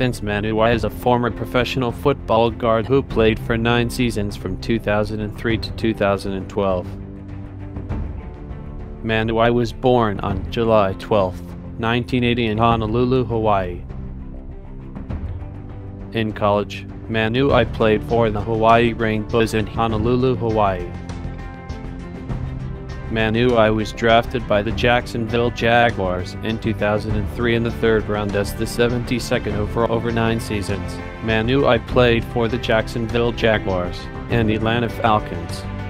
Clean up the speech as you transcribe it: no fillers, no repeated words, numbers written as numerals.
Vince Manuwai is a former professional football guard who played for 9 seasons from 2003 to 2012. Manuwai was born on July 12, 1980 in Honolulu, Hawaii. In college, Manuwai played for the Hawaii Rainbows in Honolulu, Hawaii. Manuwai was drafted by the Jacksonville Jaguars in 2003 in the 3rd round as the 72nd overall over 9 seasons. Manuwai played for the Jacksonville Jaguars and the Atlanta Falcons.